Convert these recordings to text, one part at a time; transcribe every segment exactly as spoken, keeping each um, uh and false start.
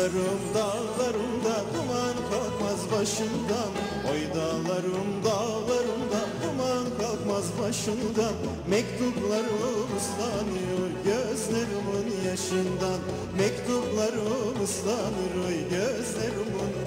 dağlarım dağlarımda duman kalkmaz başımdan. Oy dağlarım dağlarımda duman kalkmaz başımdan. Mektuplarım ıslanıyor gözlerimin yaşından. Mektuplarım ıslanıyor gözlerimin.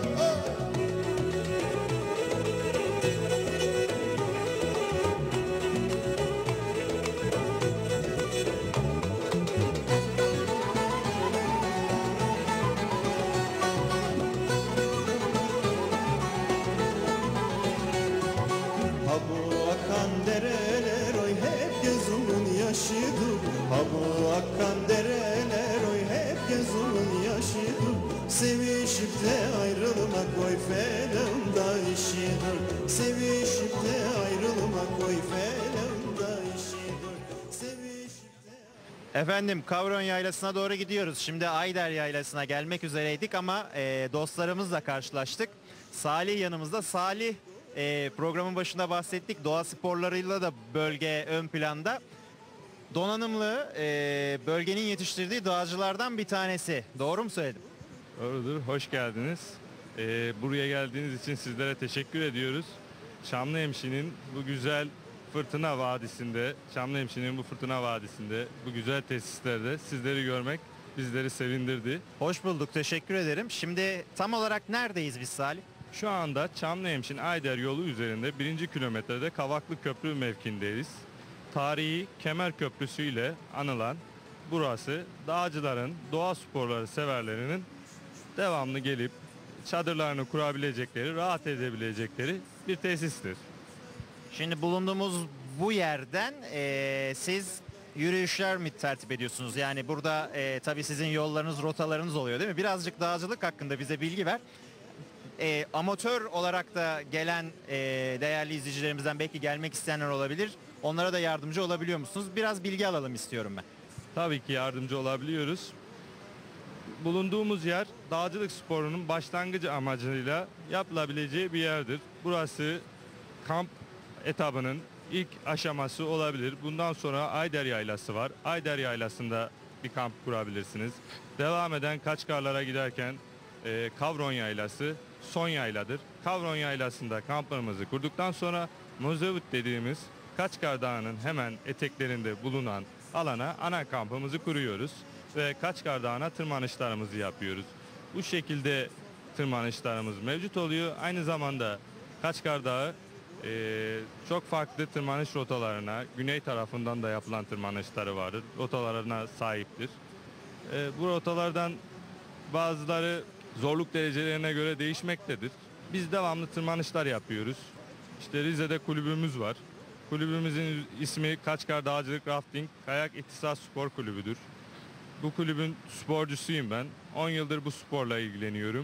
Ha bu akan dereler oy hep gözümün yaşıdır. Ha bu akan dereler oy hep gözümün yaşıdır. Sevişip de ayrılmak oy felamda işidir. Sevişip de ayrılmak oy felamda işidir. Sevişip de... Efendim Kavron Yaylası'na doğru gidiyoruz. Şimdi Ayder Yaylası'na gelmek üzereydik ama e, dostlarımızla karşılaştık. Salih yanımızda. Salih e, programın başında bahsettik. Doğa sporlarıyla da bölge ön planda. Donanımlı e, bölgenin yetiştirdiği dağcılardan bir tanesi. Doğru mu söyledim? Doğrudur. Hoş geldiniz. Ee, buraya geldiğiniz için sizlere teşekkür ediyoruz. Çamlıhemşin'in bu güzel Fırtına Vadisi'nde, Çamlıhemşin'in bu Fırtına Vadisi'nde, bu güzel tesislerde sizleri görmek bizleri sevindirdi. Hoş bulduk. Teşekkür ederim. Şimdi tam olarak neredeyiz biz Salih? Şu anda Çamlıhemşin Ayder yolu üzerinde birinci kilometrede Kavaklı Köprü mevkindeyiz. Tarihi Kemer Köprüsü ile anılan burası dağcıların, doğa sporları severlerinin devamlı gelip çadırlarını kurabilecekleri, rahat edebilecekleri bir tesistir. Şimdi bulunduğumuz bu yerden e, siz yürüyüşler mi tertip ediyorsunuz? Yani burada e, tabii sizin yollarınız, rotalarınız oluyor değil mi? Birazcık dağcılık hakkında bize bilgi ver. E, amatör olarak da gelen e, değerli izleyicilerimizden belki gelmek isteyenler olabilir. Onlara da yardımcı olabiliyor musunuz? Biraz bilgi alalım istiyorum ben. Tabii ki yardımcı olabiliyoruz. Bulunduğumuz yer dağcılık sporunun başlangıcı amacıyla yapılabileceği bir yerdir. Burası kamp etabının ilk aşaması olabilir. Bundan sonra Ayder Yaylası var. Ayder Yaylası'nda bir kamp kurabilirsiniz. Devam eden Kaçkarlara giderken e, Kavron Yaylası son yayladır. Kavron Yaylası'nda kamplarımızı kurduktan sonra Mozevut dediğimiz Kaçkar Dağı'nın hemen eteklerinde bulunan alana ana kampımızı kuruyoruz ve Kaçkar Dağı'na tırmanışlarımızı yapıyoruz. Bu şekilde tırmanışlarımız mevcut oluyor. Aynı zamanda Kaçkar Dağı e, çok farklı tırmanış rotalarına, güney tarafından da yapılan tırmanışları vardır. Rotalarına sahiptir. E, bu rotalardan bazıları zorluk derecelerine göre değişmektedir. Biz devamlı tırmanışlar yapıyoruz. İşte Rize'de kulübümüz var. Kulübümüzün ismi Kaçkar Dağcılık Rafting Kayak İhtisas Spor Kulübü'dür. Bu kulübün sporcusuyum ben. on yıldır bu sporla ilgileniyorum.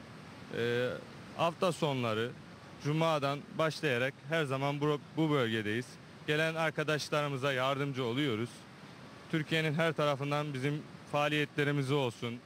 Ee, hafta sonları Cuma'dan başlayarak her zaman bu, bu bölgedeyiz. Gelen arkadaşlarımıza yardımcı oluyoruz. Türkiye'nin her tarafından bizim faaliyetlerimiz olsun,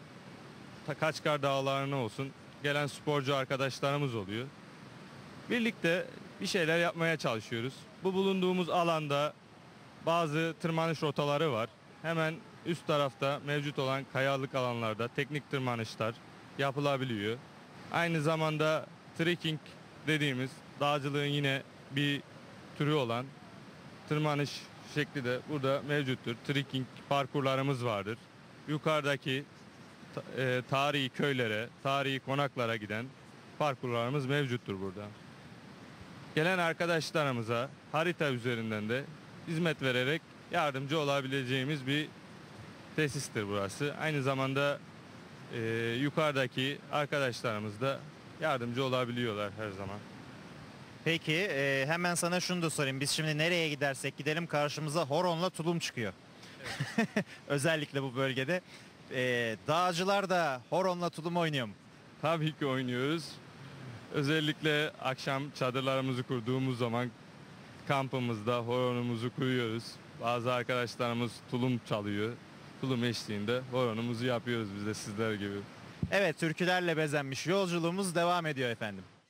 Kaçkar Dağları'na olsun gelen sporcu arkadaşlarımız oluyor. Birlikte bir şeyler yapmaya çalışıyoruz. Bu bulunduğumuz alanda bazı tırmanış rotaları var. Hemen üst tarafta mevcut olan kayalık alanlarda teknik tırmanışlar yapılabiliyor. Aynı zamanda trekking dediğimiz dağcılığın yine bir türü olan tırmanış şekli de burada mevcuttur. Trekking parkurlarımız vardır. Yukarıdaki e, tarihi köylere, tarihi konaklara giden parkurlarımız mevcuttur burada. Gelen arkadaşlarımıza harita üzerinden de hizmet vererek yardımcı olabileceğimiz bir tesistir burası. Aynı zamanda e, yukarıdaki arkadaşlarımız da yardımcı olabiliyorlar her zaman. Peki e, hemen sana şunu da sorayım. Biz şimdi nereye gidersek gidelim karşımıza horonla tulum çıkıyor. Evet. Özellikle bu bölgede. E, dağcılar da horonla tulum oynuyor mu? Tabii ki oynuyoruz. Özellikle akşam çadırlarımızı kurduğumuz zaman kampımızda horonumuzu kuruyoruz. Bazı arkadaşlarımız tulum çalıyor. Tulum eşliğinde horonumuzu yapıyoruz biz de sizler gibi. Evet, türkülerle bezenmiş yolculuğumuz devam ediyor efendim.